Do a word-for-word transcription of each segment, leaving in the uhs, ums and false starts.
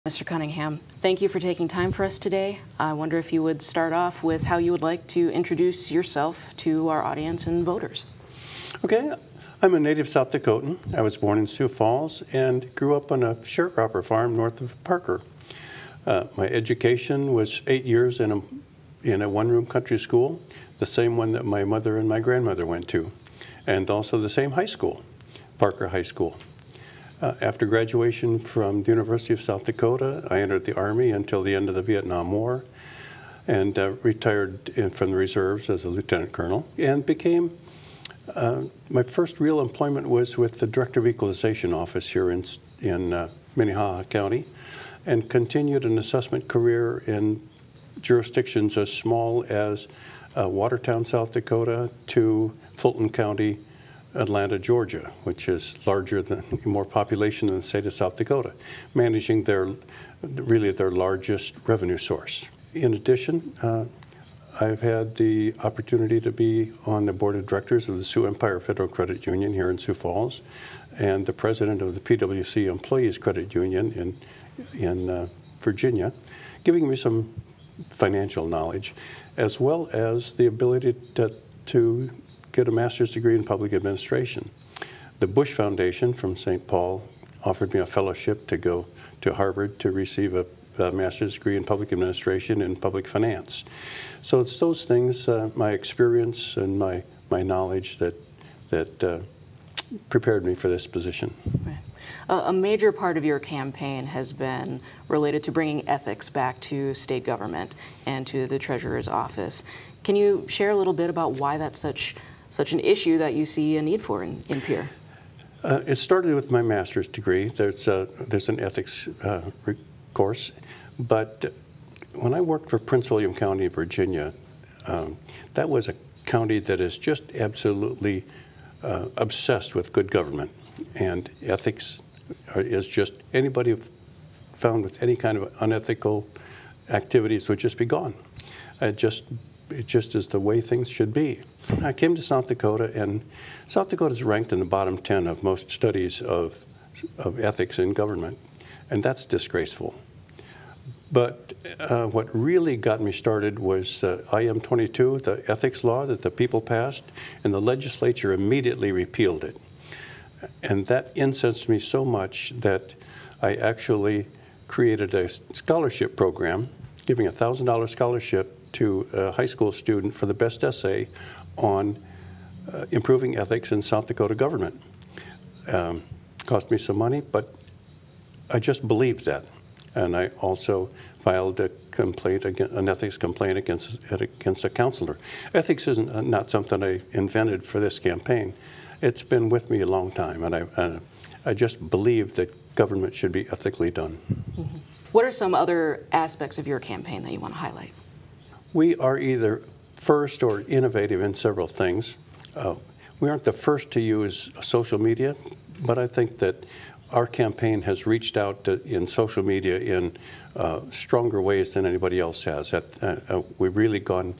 Mister Cunningham, thank you for taking time for us today. I wonder if you would start off with how you would like to introduce yourself to our audience and voters. Okay, I'm a native South Dakotan. I was born in Sioux Falls and grew up on a sharecropper farm north of Parker. Uh, my education was eight years in a, in a one-room country school, the same one that my mother and my grandmother went to, and also the same high school, Parker High School. Uh, after graduation from the University of South Dakota, I entered the Army until the end of the Vietnam War and uh, retired in, from the reserves as a lieutenant colonel and became, uh, my first real employment was with the Director of Equalization Office here in, in uh, Minnehaha County, and continued an assessment career in jurisdictions as small as uh, Watertown, South Dakota to Fulton County, Atlanta, Georgia, which is larger than, more population than the state of South Dakota, managing their, really their largest revenue source. In addition, uh, I've had the opportunity to be on the board of directors of the Sioux Empire Federal Credit Union here in Sioux Falls, and the president of the P W C Employees Credit Union in, in uh, Virginia, giving me some financial knowledge, as well as the ability to, to get a master's degree in public administration. The Bush Foundation from Saint Paul offered me a fellowship to go to Harvard to receive a, a master's degree in public administration and public finance. So it's those things, uh, my experience and my, my knowledge that, that uh, prepared me for this position. Right. Uh, a major part of your campaign has been related to bringing ethics back to state government and to the Treasurer's office. Can you share a little bit about why that's such such an issue that you see a need for in, in P E R? Uh, it started with my master's degree. There's, a, there's an ethics uh, course, but when I worked for Prince William County, Virginia, um, that was a county that is just absolutely uh, obsessed with good government, and ethics is just, anybody found with any kind of unethical activities would just be gone. I just It just is the way things should be. I came to South Dakota, and South Dakota is ranked in the bottom ten of most studies of, of ethics in government, and that's disgraceful. But uh, what really got me started was uh, I M twenty-two, the ethics law that the people passed, and the legislature immediately repealed it. And that incensed me so much that I actually created a scholarship program, giving a one thousand dollar scholarship to a high school student for the best essay on uh, improving ethics in South Dakota government. Um, cost me some money, but I just believed that. And I also filed a complaint, against, an ethics complaint against, against a counselor. Ethics isn't uh, not something I invented for this campaign. It's been with me a long time, and I, and I just believe that government should be ethically done. Mm-hmm. What are some other aspects of your campaign that you want to highlight? We are either first or innovative in several things. Uh, we aren't the first to use social media, but I think that our campaign has reached out to, in social media in uh, stronger ways than anybody else has. At, uh, uh, we've really gone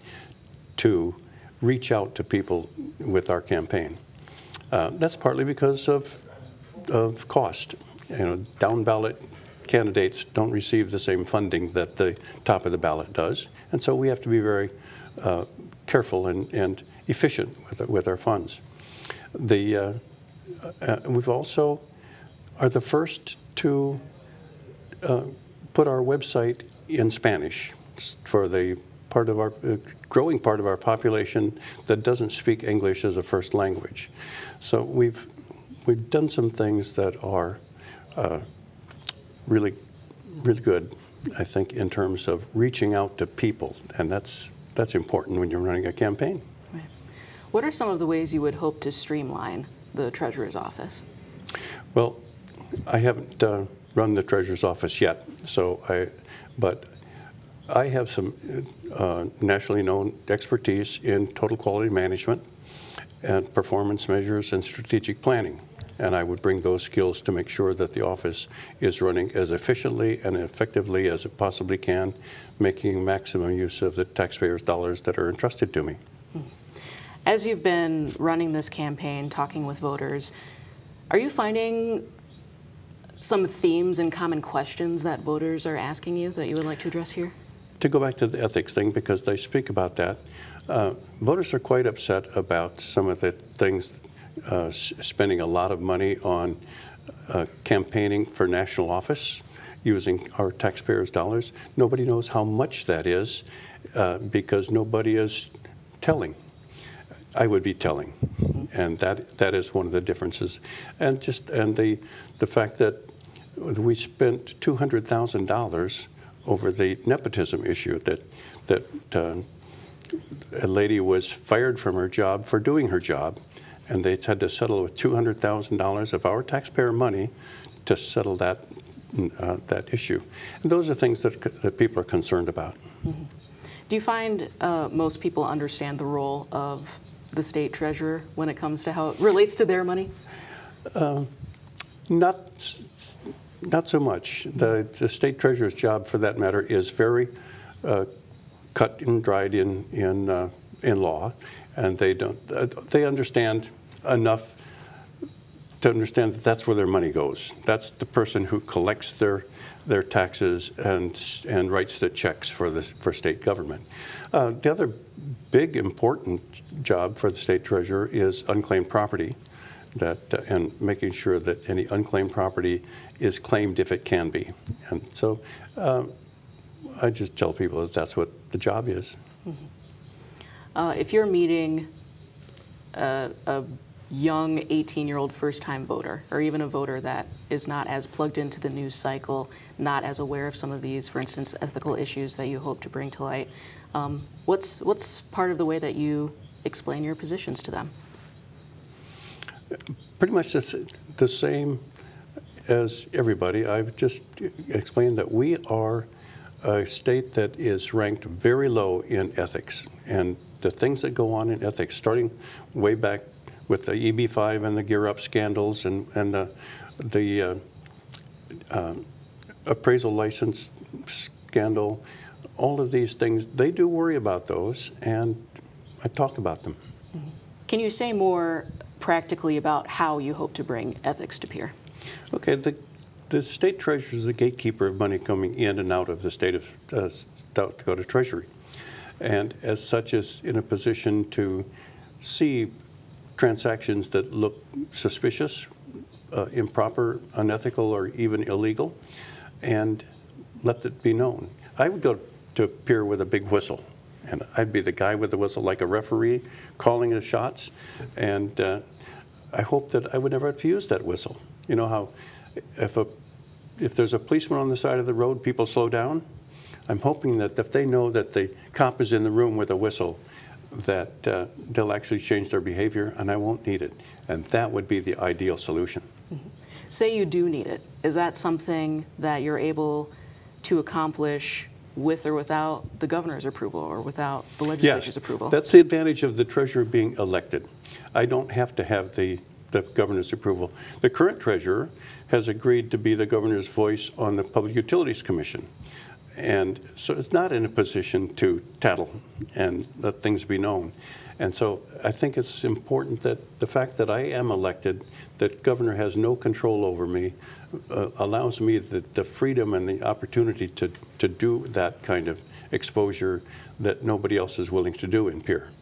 to reach out to people with our campaign. Uh, that's partly because of, of cost. You know, down ballot candidates don't receive the same funding that the top of the ballot does, and so we have to be very uh, careful and, and efficient with, with our funds. The, uh, uh, we've also are the first to uh, put our website in Spanish for the part of our uh, growing part of our population that doesn't speak English as a first language. So we've we've done some things that are uh, really, really good, I think, in terms of reaching out to people, and that's that's important when you're running a campaign. Right. What are some of the ways you would hope to streamline the Treasurer's office? Well, I haven't uh, run the Treasurer's office yet, so I, but I have some uh, nationally known expertise in total quality management and performance measures and strategic planning. And I would bring those skills to make sure that the office is running as efficiently and effectively as it possibly can, making maximum use of the taxpayers' dollars that are entrusted to me. As you've been running this campaign, talking with voters, are you finding some themes and common questions that voters are asking you that you would like to address here? To go back to the ethics thing, because they speak about that, uh, voters are quite upset about some of the things, uh, s spending a lot of money on uh, campaigning for national office, using our taxpayers' dollars. Nobody knows how much that is uh, because nobody is telling. I would be telling, and that that is one of the differences. And just and the the fact that we spent two hundred thousand dollars over the nepotism issue, that that uh, a lady was fired from her job for doing her job, and they had to settle with two hundred thousand dollars of our taxpayer money to settle that uh, that issue. And those are things that that people are concerned about. Mm-hmm. Do you find uh, most people understand the role of the state treasurer when it comes to how it relates to their money? Uh, not. Not so much. The, the state treasurer's job, for that matter, is very uh, cut and dried in in uh, in law, and they don't. Uh, they understand enough to understand that that's where their money goes. That's the person who collects their their taxes and and writes the checks for the for state government. Uh, the other big important job for the state treasurer is unclaimed property. That uh, and making sure that any unclaimed property is claimed if it can be. And so uh, I just tell people that that's what the job is. Mm-hmm. uh, if you're meeting a, a young eighteen-year-old first-time voter, or even a voter that is not as plugged into the news cycle, not as aware of some of these, for instance, ethical issues that you hope to bring to light, um, what's, what's part of the way that you explain your positions to them? Pretty much the, the same as everybody. I've just explained that we are a state that is ranked very low in ethics. And the things that go on in ethics, starting way back with the E B five and the Gear Up scandals and, and the, the uh, uh, appraisal license scandal, all of these things, they do worry about those, and I talk about them. Mm-hmm. Can you say more practically about how you hope to bring ethics to Pierre? Okay, the, the state treasurer is the gatekeeper of money coming in and out of the state of uh, South Dakota Treasury, and as such is in a position to see transactions that look suspicious, uh, improper, unethical, or even illegal, and let it be known. I would go to Pierre with a big whistle, and I'd be the guy with the whistle, like a referee, calling the shots. And uh, I hope that I would never have to use that whistle. You know how if, a, if there's a policeman on the side of the road, people slow down? I'm hoping that if they know that the cop is in the room with a whistle, that uh, they'll actually change their behavior, and I won't need it. And that would be the ideal solution. Mm-hmm. Say you do need it. Is that something that you're able to accomplish with or without the governor's approval or without the legislature's yes, approval? That's the advantage of the treasurer being elected. I don't have to have the, the governor's approval. The current treasurer has agreed to be the governor's voice on the Public Utilities Commission. And so it's not in a position to tattle and let things be known. And so I think it's important that the fact that I am elected, that governor has no control over me, uh, allows me the, the freedom and the opportunity to, to do that kind of exposure that nobody else is willing to do in Pierre.